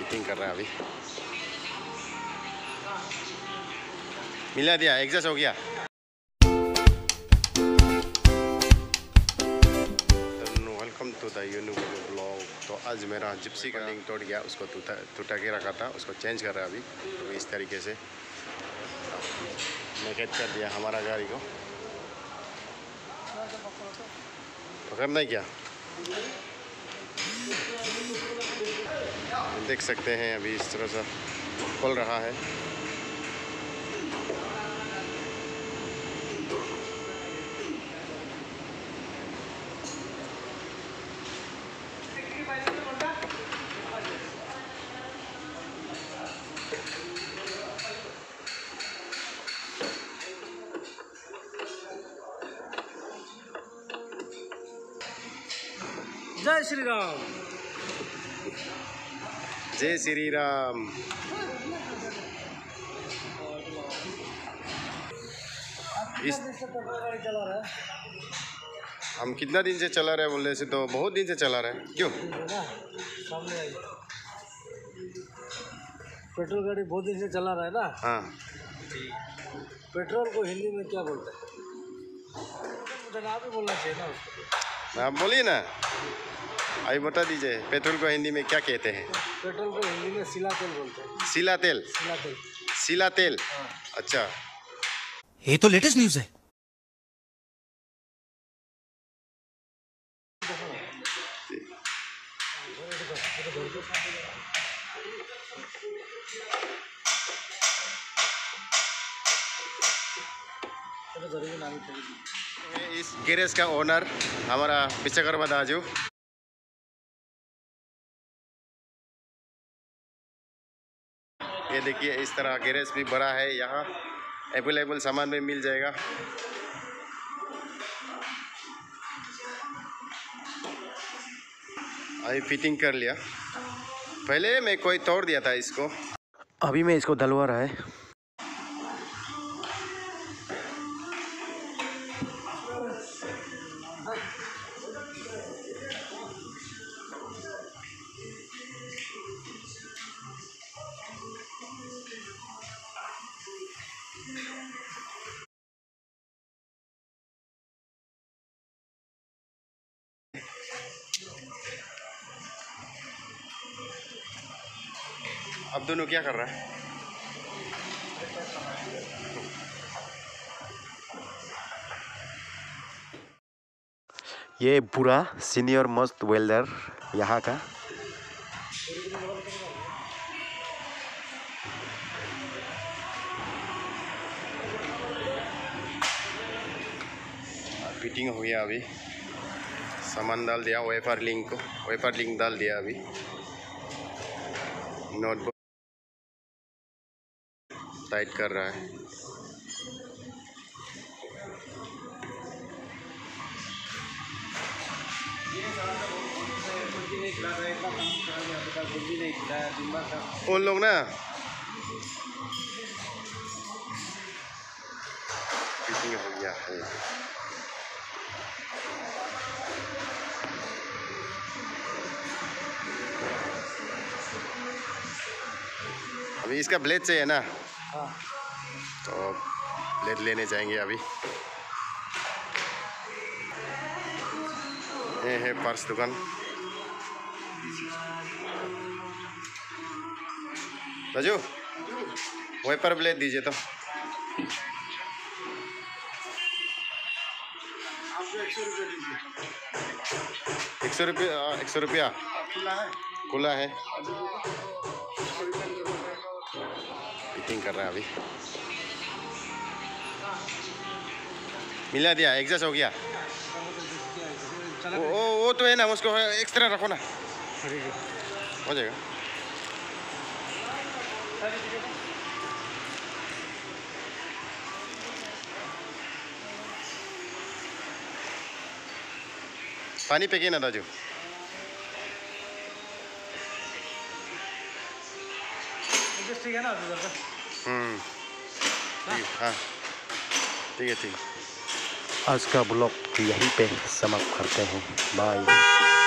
Fitting कर रहा है अभी। मिला दिया, एग्जॉस्ट हो गया। Welcome to the unique blog. तो आज मेरा जिप्सी का लिंक टूट गया, उसको टूटा के रखा था, उसको चेंज कर रहा है अभी। तो इस तरीके से मैकेट कर दिया हमारा गाड़ी को। पकड़ना क्या देख सकते हैं, अभी इस तरह से खोल रहा है। जय श्री राम। जय श्री राम। हम कितना दिन से चला रहे हैं बोलने से तो बहुत दिन से चला रहे हैं। क्यों? सामने आई पेट्रोल गाड़ी बहुत दिन से चला रहा है ना। हाँ, पेट्रोल को हिंदी में क्या बोलते हैं? मुझे नाम ही बोलना चाहिए ना उसको। आप बोलिए ना, अभी बता दीजिए पेट्रोल को हिंदी में क्या कहते हैं? पेट्रोल को हिंदी में सिला तेल बोलते हैं। सिला तेल? सिला तेल। सिला तेल। हाँ। अच्छा, ये तो लेटेस्ट न्यूज़ है। इस गैरेज का ओनर हमारा विश्वकर्मा दाजू। ये देखिए, इस तरह गैरेज भी बड़ा है, यहाँ अवेलेबल सामान भी मिल जाएगा। अभी फिटिंग कर लिया, पहले मैं कोई तोड़ दिया था इसको, अभी मैं इसको डलवा रहा है। अब दोनों क्या कर रहा है? ये पूरा सीनियर मोस्ट वेल्डर यहाँ का। फिटिंग हो गया, अभी सामान डाल दिया, वेफर लिंक डाल दिया, अभी नोटबुक टाइट कर रहा है। उन लोग ना फिटिंग हो गया है। अभी इसका ब्लेड चाहिए ना। हाँ। तो ब्लेड लेने जाएंगे अभी। ये है पर्स दुकान। राजू, वही पर ब्लेड दीजिए तो। 100 रुपया। 100 रुपया खुला है। फिटिंग कर रहा है अभी। मिला दिया, एग्जॉस्ट हो गया। वो तो है ना, उसको एक्स्ट्रा रखो ना, हो जाएगा। पानी फेंकिए ना दाजू। ठीक है ना? हाँ ठीक है। आज का ब्लॉग यहीं पे समाप्त करते हैं। बाय।